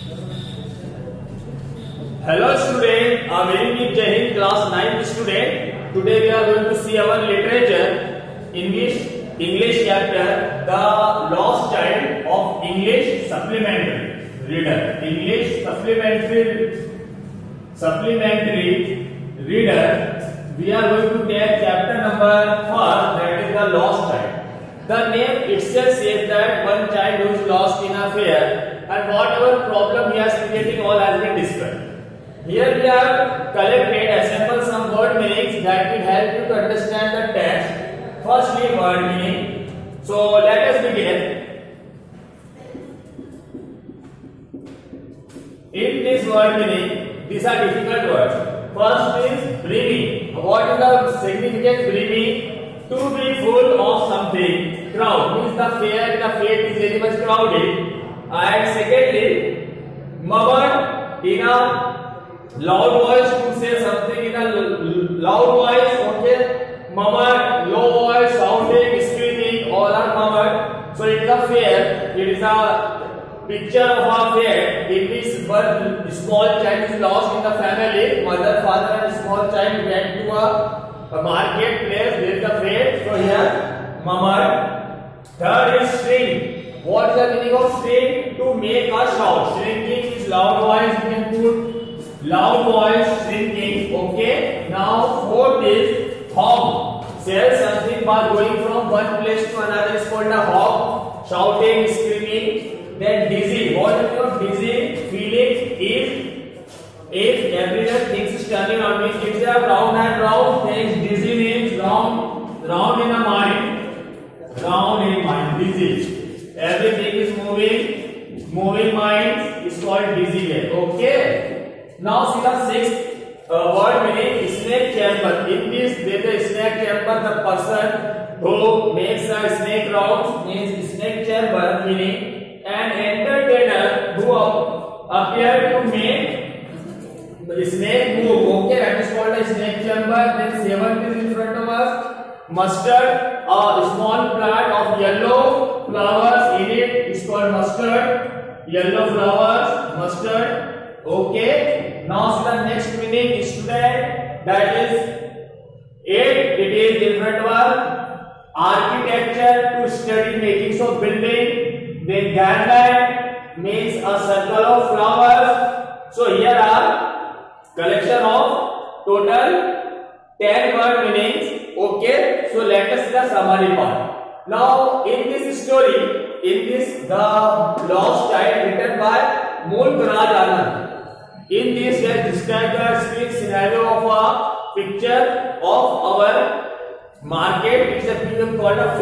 Hello student, a very big Jai Hind class 9 student. Today we are going to see our literature English chapter The Lost Child of English Supplementary Reader. English supplementary reader. We are going to take chapter number 4, that is The Lost Child. The name itself says that one child who is lost in a fair and whatever problem he has creating all has been discussed. Here we have assembled some word meanings that will help you to understand the text. Firstly, word meaning. So let us begin. In this word meaning, these are difficult words. First is brimming. What is the significance brimming? To be full of something. Crowd means the fair is very much crowded. And secondly, murmured in a loud voice, to say something in a loud voice, okay. Murmured, low voice, shouting, screaming, all are murmured. So it is a fair. It is a picture of a fair in which one small child is lost in the family. Mother, father, and small child went to a market place. There is a fair. So here, murmured. Third is string. What is the meaning of string? To make a shout. Shrinking is loud voice. You can put loud voice, shrinking. Okay. Now fourth is hog. Says something by going from one place to another is called a hog. Shouting, screaming. Then dizzy. What is your dizzy? Feeling if everyone thinks is turning around, means it's a round and round. Then dizzy means round in a mind. Round in mind. Dizzy. Everything is moving. Moving mind is called dizzy. Okay. Now see the sixth word meaning snake chamber. In this there is a snake chamber. The person who makes a snake rounds means snake chamber, meaning an entertainer who appear to make the snake move. Okay, that is called a snake chamber. Then seventh is in front of us. Mustard, a small plant of yellow flowers in it is called mustard. Yellow flowers, mustard. Okay. Now see the next meaning is student. That is it is in front of us. Architecture, to study making of building. Then garland means a circle of flowers. So here are collection of total 10 word meanings. Okay, so let us see the summary part. Now in this story, The Lost Child, written by Mulk Raj Anand. In this, he has described the screen scenario of a picture of our market. It's a film called a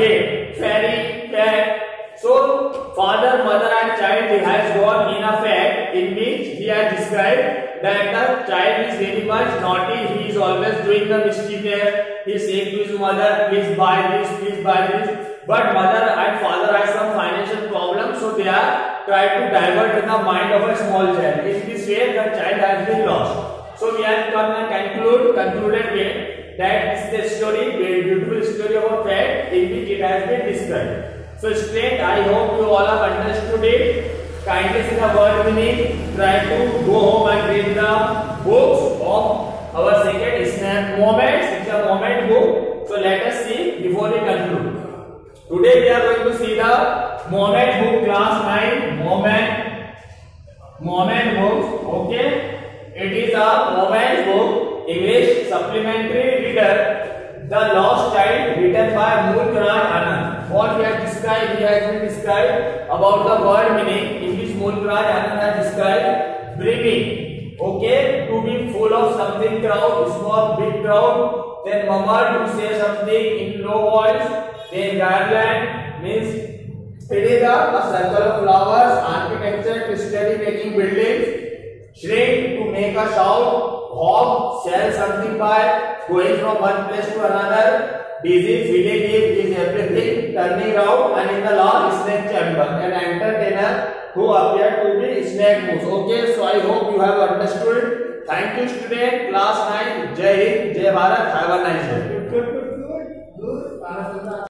fair. So father, mother and child has gone in a fair in which he has described that the child is very much naughty. He is always doing the mischief there. He is saying to his mother, please buy this. But mother and father have some financial problems, so they are trying to divert in the mind of a small child. In this way, the child has been lost. So we have come and concluded with that this is a story, very beautiful story of a fair in which it has been described. So student, I hope you all have understood it. Kindly see the word meaning. Try to go home and read the books of our second snap moments. It's a moment book. So let us see before we conclude. Today we are going to see the moment book, class 9 moment book. Okay, it is a moment book, English supplementary reader. The Lost Child, written by Mulk Raj Anand. What he has described, he has been described about the word meaning, in which Mulk Raj Anand has described brimming. Okay, to be full of something, crowd, small, big crowd. Then murmured, to say something in low voice. Then garland means it is a circle of flowers. Architecture, to study making buildings. Shrink, to make a shout. Hog, sell something by going from one place to another. Dizzy, feeling is everything, turning around, and in the last snake chamber, an entertainer who appeared to be snake moves. Okay, so I hope you have understood. Thank you student, class 9. Jai Hind, Jai Bharat, have a nice day. Good.